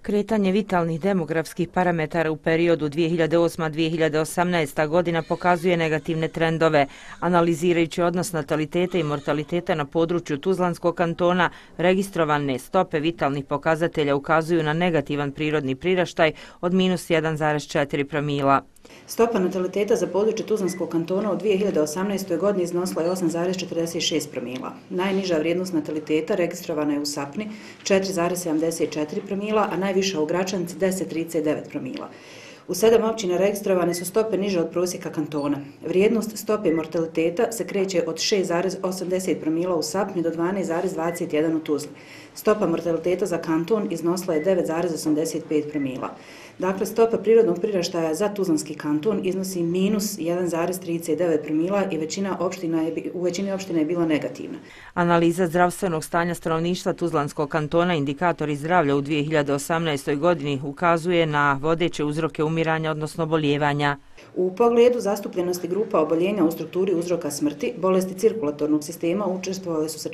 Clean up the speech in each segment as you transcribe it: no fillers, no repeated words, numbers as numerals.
Kretanje vitalnih demografskih parametara u periodu 2008-2018. godina pokazuje negativne trendove. Analizirajući odnos nataliteta i mortaliteta na području Tuzlanskog kantona, registrovane stope vitalnih pokazatelja ukazuju na negativan prirodni priraštaj od minus 1,4 promila. Stopa nataliteta za područje Tuzlanskog kantona u 2018. godini iznosila je 8,46 promila. Najniža vrijednost nataliteta registrovana je u Sapni 4,74 promila, a najviša u Gračanici 10,39 promila. U 7 općina registrovane su stope niže od prosjeka kantona. Vrijednost stope mortaliteta se kreće od 6,80 promila u Sapni do 12,21 u Tuzli. Stopa mortaliteta za kanton iznosila je 9,85 promila. Dakle, stopa prirodnog priraštaja za Tuzlanski kanton iznosi minus 1,39 promila i u većini opština je bila negativna. Analiza zdravstvenog stanja stanovništva Tuzlanskog kantona, indikatori zdravlja u 2018. godini, ukazuje na vodeće uzroke umiranja, odnosno oboljevanja. U pogledu zastupljenosti grupa oboljenja u strukturi uzroka smrti, bolesti cirkulatornog sistema učestvovale su sa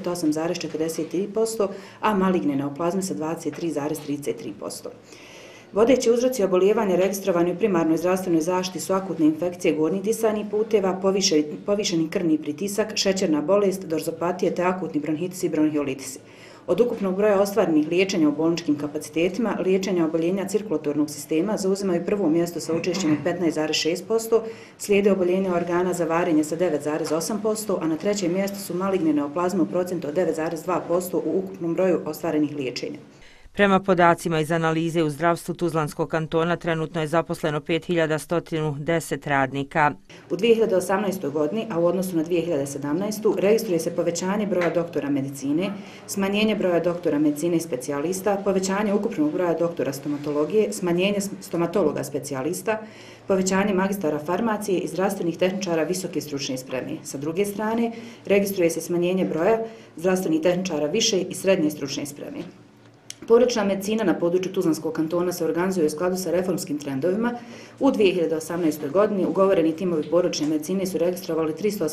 48,43%, a maligne neoplazme sa 23,33%. Vodeći uzroci obolijevanja registrovani u primarnoj zdravstvenoj zaštiti su akutne infekcije gornjih disajnih puteva, povišeni krvni pritisak, šećerna bolest, dorzopatije te akutni bronhitis i bronhiolitisi. Od ukupnog broja ostvarenih liječenja u bolničkim kapacitetima, liječenja oboljenja cirkulatornog sistema zauzimaju prvo mjesto sa učešćem od 15,6%, slijede oboljenja organa za varenje sa 9,8%, a na trećem mjestu su maligne neoplazme u procentu od 9,2% u ukupnom broju ostvarenih liječenja. Prema podacima iz analize u zdravstvu Tuzlanskog kantona trenutno je zaposleno 5110 radnika. U 2018. godini, a u odnosu na 2017. registruje se povećanje broja doktora medicine, smanjenje broja doktora medicine i specijalista, povećanje ukupnog broja doktora stomatologije, smanjenje stomatologa specijalista, povećanje magistara farmacije i zdravstvenih tehničara visoke stručne spreme. Sa druge strane, registruje se smanjenje broja zdravstvenih tehničara više i srednje stručne spreme. Porodična medicina na području Tuzlanskog kantona se organizuje u skladu sa reformskim trendovima. U 2018. godini ugovoreni timovi porodične medicine su registrovali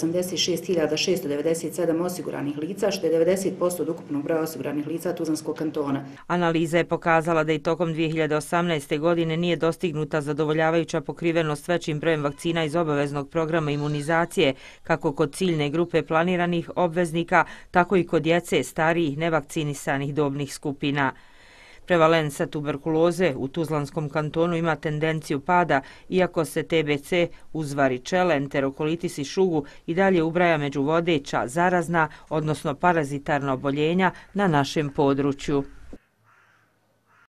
386.697 osiguranih lica, što je 90% od ukupnog broja osiguranih lica Tuzlanskog kantona. Analiza je pokazala da i tokom 2018. godine nije dostignuta zadovoljavajuća pokrivenost većim brojem vakcina iz obaveznog programa imunizacije, kako kod ciljne grupe planiranih obveznika, tako i kod djece starijih nevakcinisanih dobnih skupina. Prevalenca tuberkuloze u Tuzlanskom kantonu ima tendenciju pada, iako se TBC, uzvaričele, enterokolitis i šugu i dalje ubraja među vodeća zarazna, odnosno parazitarna oboljenja na našem području.